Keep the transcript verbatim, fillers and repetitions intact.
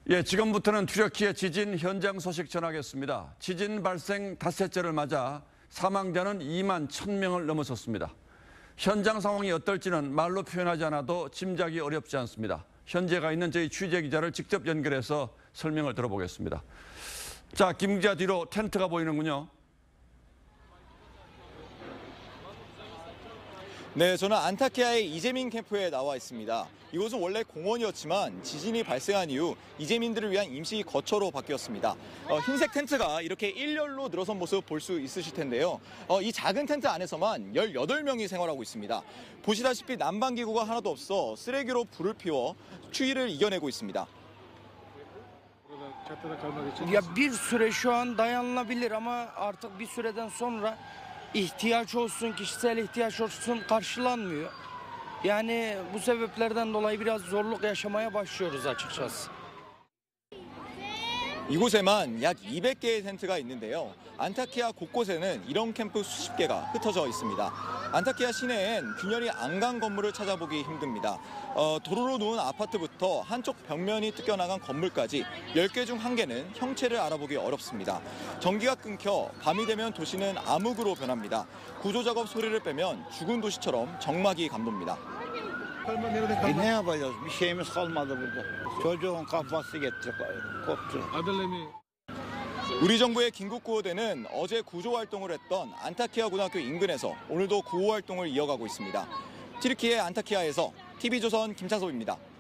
예, 지금부터는 튀르키예 지진 현장 소식 전하겠습니다. 지진 발생 닷새째를 맞아 사망자는 이만 천 명을 넘어섰습니다. 현장 상황이 어떨지는 말로 표현하지 않아도 짐작이 어렵지 않습니다. 현재 가 있는 저희 취재기자를 직접 연결해서 설명을 들어보겠습니다. 자, 김 기자 뒤로 텐트가 보이는군요. 네, 저는 안타키아의 이재민 캠프에 나와 있습니다. 이곳은 원래 공원이었지만 지진이 발생한 이후 이재민들을 위한 임시 거처로 바뀌었습니다. 어, 흰색 텐트가 이렇게 일렬로 늘어선 모습 볼 수 있으실 텐데요. 어, 이 작은 텐트 안에서만 열여덟 명이 생활하고 있습니다. 보시다시피 난방기구가 ha나도 없어 쓰레기로 불을 피워 추위를 igene고 있습니다. Ya bir süre şu an dayanılabilir ama artık bir süreden sonra ihtiyaç olsun, kişisel ihtiyaç olsun karşılanmıyor. Yani bu sebeplerden dolayı biraz zorluk yaşamaya başlıyoruz açıkçası. 이곳에만 약 이백 개의 텐트가 있는데요. 안타키아 곳곳에는 이런 캠프 수십 개가 흩어져 있습니다. 안타키아 시내엔 균열이 안 간 건물을 찾아보기 힘듭니다. 어, 도로로 누운 아파트부터 한쪽 벽면이 뜯겨나간 건물까지 열 개 중 한 개는 형체를 알아보기 어렵습니다. 전기가 끊겨 밤이 되면 도시는 암흑으로 변합니다. 구조작업 소리를 빼면 죽은 도시처럼 적막이 감돕니다. E ne yapacağız? Bir şeyimiz kalmadı burada. Çocuğun kafası gitti, koptu. 우리 정부의 긴급구호대는 어제 구조활동을 했던 안타키아 고등학교 인근에서 오늘도 구호활동을 이어가고 있습니다. 튀르키예 안타키아에서 티비조선 김창섭입니다.